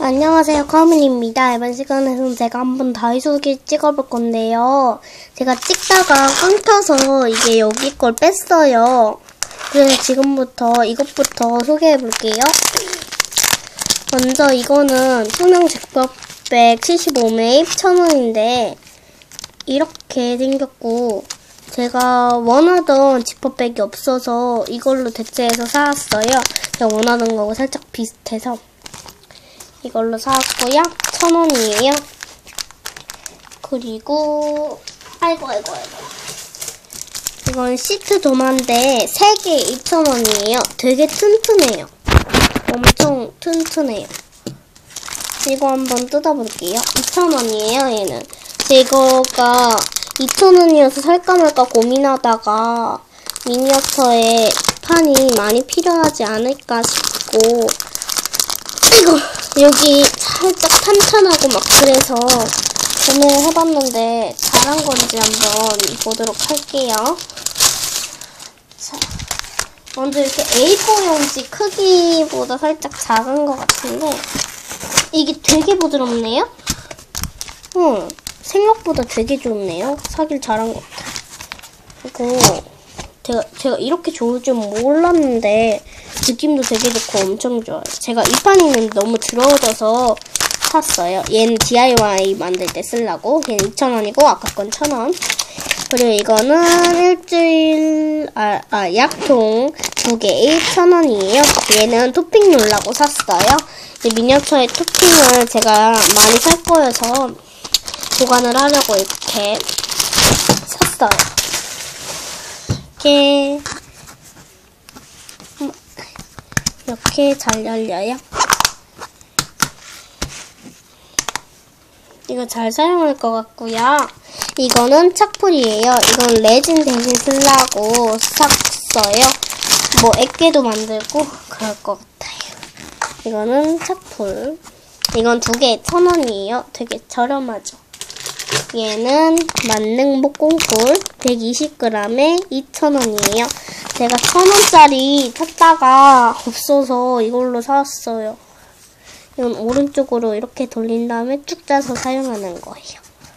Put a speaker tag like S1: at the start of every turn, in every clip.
S1: 안녕하세요, 카문입니다. 이번 시간에는 제가 한번 다이소 후기 찍어볼 건데요. 제가 찍다가 끊겨서 이게 여기 걸 뺐어요. 그래서 지금부터 이것부터 소개해볼게요. 먼저 이거는 투명 지퍼백 75매 1,000원인데 이렇게 생겼고, 제가 원하던 지퍼백이 없어서 이걸로 대체해서 사왔어요. 제가 원하던 거하고 살짝 비슷해서 이걸로 사왔고요. 1,000원이에요. 그리고 아이고 이건 시트 도마인데 3개 2,000원이에요. 되게 튼튼해요. 엄청 튼튼해요. 이거 한번 뜯어볼게요. 2,000원이에요. 얘는 이거가 2,000원이어서 살까 말까 고민하다가 미니어처에 판이 많이 필요하지 않을까 싶고, 이거 여기 살짝 탄탄하고 막 그래서 구매를 해봤는데 잘한 건지 한번 보도록 할게요. 자, 먼저 이렇게 A4 용지 크기보다 살짝 작은 것 같은데 이게 되게 부드럽네요. 생각보다 되게 좋네요. 사길 잘한 것 같아요. 이거 제가 이렇게 좋을 줄 몰랐는데 느낌도 되게 좋고 엄청 좋아요. 제가 이 판이 있는데 너무 더러워져서 샀어요. 얘는 DIY 만들 때 쓰려고. 얘는 2,000원이고 아까 건 1,000원. 그리고 이거는 약통 2개에 1,000원이에요. 얘는 토핑 넣으려고 샀어요. 미니어처의 토핑을 제가 많이 살 거여서 보관을 하려고 이렇게 샀어요. 이렇게 잘 열려요. 이거 잘 사용할 것 같고요. 이거는 착풀이에요. 이건 레진 대신 쓰려고 샀어요. 뭐 액계도 만들고 그럴 것 같아요. 이거는 착풀. 이건 2개에 1,000원이에요. 되게 저렴하죠. 얘는 만능복 꽁꿀 120g에 2,000원이에요. 제가 1,000원짜리 찾다가 없어서 이걸로 사왔어요. 이건 오른쪽으로 이렇게 돌린 다음에 쭉 짜서 사용하는 거예요.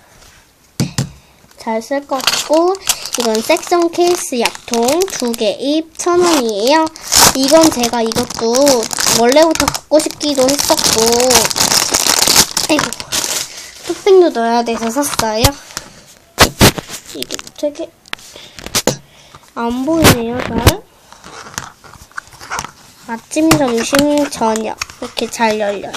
S1: 잘 쓸 것 같고, 이건 섹션 케이스 약통 2개에 1,000원이에요. 이건 제가 이것도 원래부터 갖고 싶기도 했었고, 아이고, 토핑도 넣어야 돼서 샀어요. 이게 되게 안 보이네요, 잘. 아침, 점심, 저녁 이렇게 잘 열려요.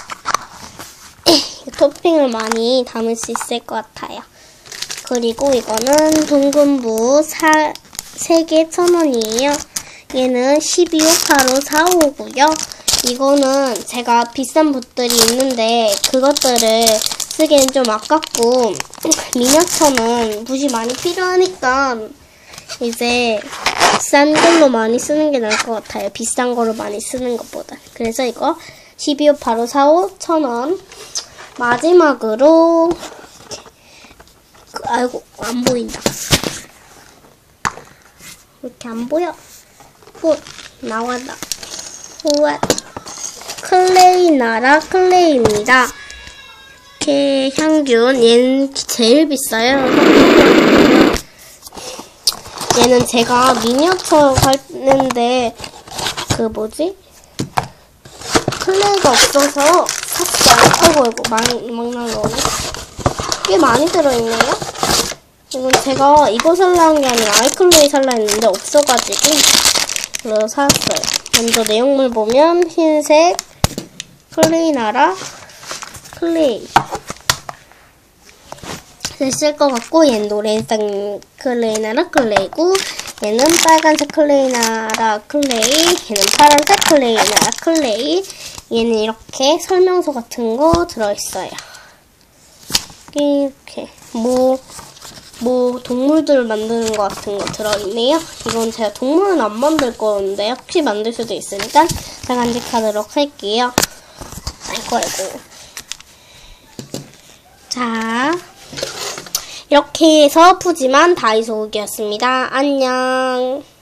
S1: 토핑을 많이 담을 수 있을 것 같아요. 그리고 이거는 둥근부 3개 1,000원이에요. 얘는 1258로 4호고요. 이거는 제가 비싼 붓들이 있는데 그것들을 쓰기엔 좀 아깝고, 미니어처는 붓이 많이 필요하니까 이제 비싼 걸로 많이 쓰는 게 나을 것 같아요. 비싼 거로 많이 쓰는 것보다. 그래서 이거 1258로 4호 1,000원. 마지막으로 아이고 안 보인다. 이렇게 안 보여. 나왔다. 우와. 클레이 나라 클레이입니다. 이렇게 향균. 얘는 제일 비싸요. 얘는 제가 미니어처 살는데 클레이가 없어서 샀어요. 아이고 막 날라오네. 꽤 많이 들어있네요. 이건 제가 이거 살라 한 게 아니라 아이클레이 살라 했는데 없어가지고 그래서 샀어요. 먼저 내용물 보면 흰색 클레이 나라 클레이 쓸 것 같고, 얘는 노란색 클레이 나라 클레이고, 얘는 빨간색 클레이 나라 클레이, 얘는 파란색 클레이 나라 클레이. 얘는 이렇게 설명서 같은 거 들어있어요. 이렇게 동물들 만드는 거 같은 거 들어있네요. 이건 제가 동물은 안 만들 건데 혹시 만들 수도 있으니까 잘 간직하도록 할게요. 아이고. 자, 이렇게 해서 푸짐한 다이소 후기였습니다. 안녕.